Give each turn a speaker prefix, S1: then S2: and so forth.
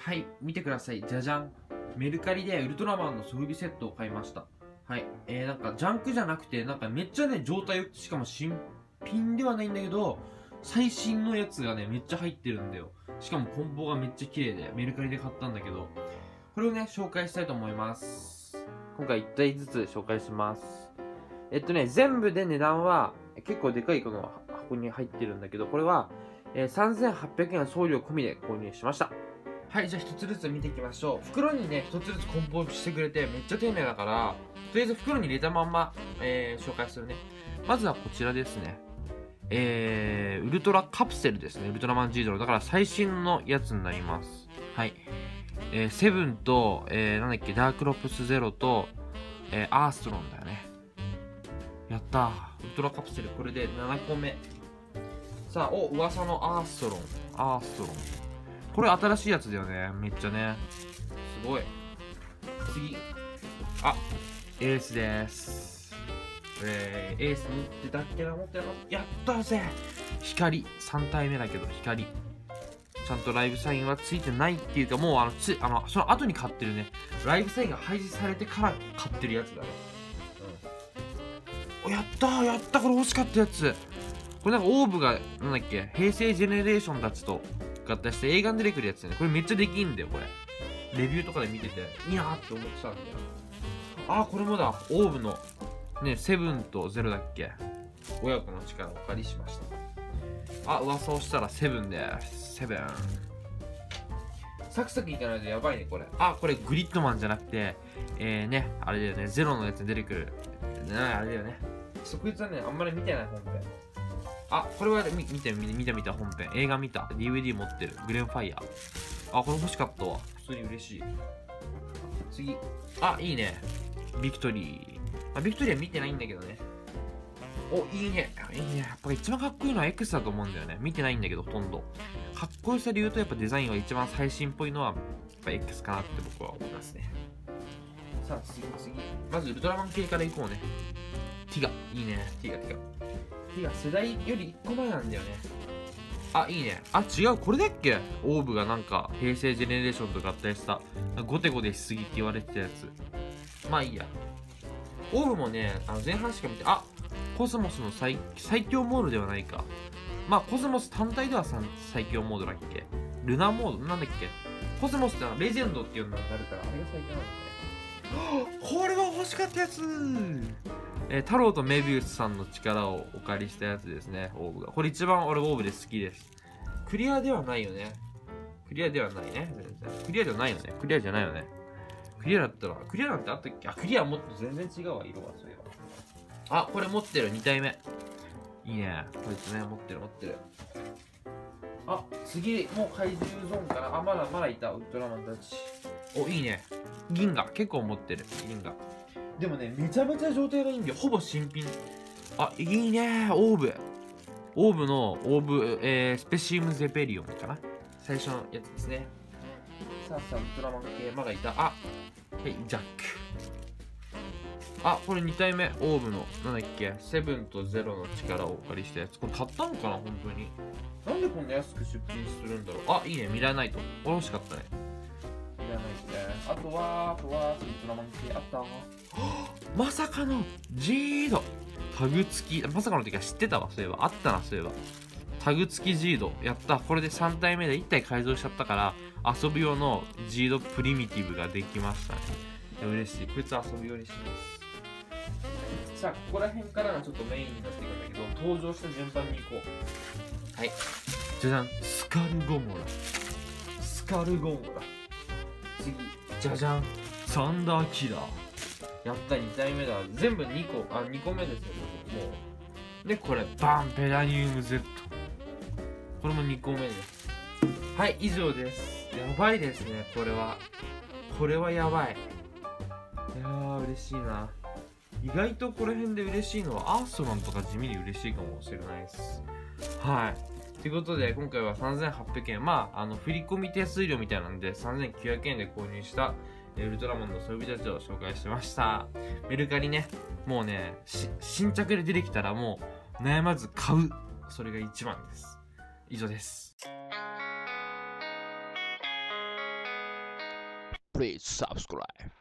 S1: はい、見てください。じゃじゃん。メルカリでウルトラマンの装備セットを買いました。はい。なんか、ジャンクじゃなくて、なんかめっちゃね、状態良くて、しかも新品ではないんだけど、最新のやつがね、めっちゃ入ってるんだよ。しかも梱包がめっちゃ綺麗で、メルカリで買ったんだけど、これをね、紹介したいと思います。今回1体ずつ紹介します。全部で値段は、結構でかいこの箱に入ってるんだけど、これは、3800円送料込みで購入しました。はい、じゃあ一つずつ見ていきましょう。袋にね、一つずつ梱包してくれてめっちゃ丁寧だから、とりあえず袋に入れたまんま、紹介するね。まずはこちらですね。ウルトラカプセルですね。ウルトラマンジードロ。だから最新のやつになります。はい。セブンと、なんだっけ、ダークロプスゼロと、アーストロンだよね。やったー。ウルトラカプセル、これで7個目。さあ、噂のアーストロン。これ新しいやつだよね。めっちゃね。すごい。次。エースです。エース持ってたっけな、持ってなかった。やったぜ。光。3体目だけど、光。ちゃんとライブサインはついてないっていうか、もうその後に買ってるね。ライブサインが廃止されてから買ってるやつだね。やったー、やった、これ欲しかったやつ。これなんかオーブが、なんだっけ、平成ジェネレーションたちと合体して映画に出てくるやつね。これめっちゃできんだよ、これ。レビューとかで見てて、いやーって思ってたんだよ。これもだ、オーブの、ね、セブンとゼロだっけ。親子の力をお借りしました。噂をしたらセブンです。セブン。サクサクいかないとやばいね、これ。これグリッドマンじゃなくて、ね、あれだよね、ゼロのやつに出てくる。あれだよね。こいつはね、あんまり見てない本編。これは見た本編。映画見た。DVD 持ってる。グレンファイヤー。これ欲しかったわ。普通に嬉しい。次。いいね。ビクトリー。ビクトリーは見てないんだけどね。いいね。いいね。やっぱ一番かっこいいのは X だと思うんだよね。見てないんだけど、ほとんど。かっこよさで言うと、やっぱデザインは一番最新っぽいのは、やっぱ X かなって僕は思いますね。さあ、次。まず、ウルトラマン系からいこうね。ティガ。いいね。ティガ世代より1個前なんだよね。いいね。違う。これだっけ、オーブがなんか、平成ジェネレーションと合体した、ゴテゴテしすぎって言われてたやつ。まあいいや。オーブもね、前半しか見て、コスモスの最強モードではないか。コスモス単体では最強モードだっけ。ルナモードなんだっけ。コスモスってのはレジェンドっていうのがあるから、あれが最強なんだね。これは欲しかったやつ。太郎とメビウスさんの力をお借りしたやつですね、オーブが。これ一番俺オーブで好きです。クリアではないよね。クリアではないね。全然。クリアじゃないよね。クリアじゃないよね。クリアだったら、クリアなんてあったっけ。クリアもっと全然違うわ、色が。そういえば。これ持ってる、2体目。いいね。こいつね、持ってる。次、もう怪獣ゾーンかな。まだいた、ウルトラマンたち。いいね。銀河、結構持ってる、銀河。でもね、めちゃめちゃ状態がいいんだよ。ほぼ新品。いいねー、オーブの、スペシウムゼペリオンかな。最初のやつですね。さあ、ウルトラマン系、まだいた。はい、ジャック。これ2体目、オーブの、なんだっけ、セブンとゼロの力をお借りしたやつ。これ買ったのかな、本当に。なんでこんな安く出品するんだろう。いいね、ミラーナイト。これ欲しかったね。ミラーナイトね。あとは、ウルトラマン系あったまさかのジードタグ付き、まさかの時は知ってたわ。そういえばあったな。そういえばタグ付きジードやった。これで3体目で1体改造しちゃったから遊ぶ用のジードプリミティブができましたね。嬉しい。こいつ遊ぶようにします。さあ、ここら辺からがちょっとメインになっていくんだけど、登場した順番にいこう。はい、じゃじゃん。スカルゴモラ。次、じゃじゃん。サンダーキラー。やった、2体目だ。全部2個、2個目ですよ、もう。で、これ、バン、ペラニウム Z。これも2個目です。はい、以上です。やばいですね、これは。これはやばい。いやー、嬉しいな。意外とこの辺で嬉しいのは、アーストロンとか地味に嬉しいかもしれないです。はい。ということで、今回は3800円。振り込み手数料みたいなんで、3900円で購入した、ウルトラマンの装備たちを紹介しました。メルカリね、もうね、新着で出てきたらもう悩まず買う。それが一番です。以上です。
S2: Please subscribe.